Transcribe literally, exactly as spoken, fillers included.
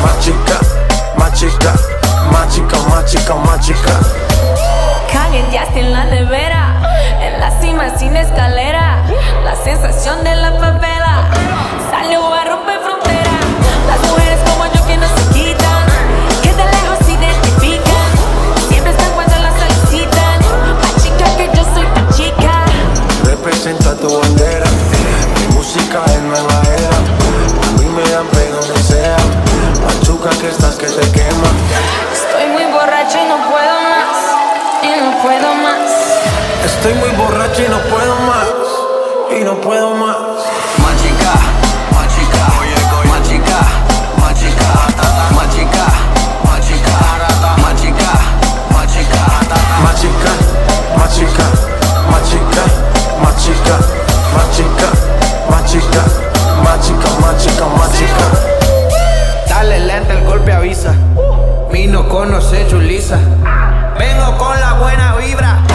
Machika, machika, machika, machika, machika. Cagueteaste en la nevera, en la cima sin escalera. La sensación de la favela salió a romper frontera. Las mujeres como yo que no se quitan, que de lejos se identifican, siempre están cuando las solicitan. Machica, que yo soy tu chica. Representa tu bandera, mi música es nueva era. A mí me dan play donde sea, machuca que estás que te quema. Estoy muy borracha y no puedo más, y no puedo más. Estoy muy borracho y no puedo más, y no puedo más. Machika, machika, machika, machika, machika, machika, machika, machika, Machika, machika, machika, machika, machika, machika, machika, machika, machika. Dale lenta, el golpe avisa. Mi no conoce chuliza. Vengo con la buena vibra.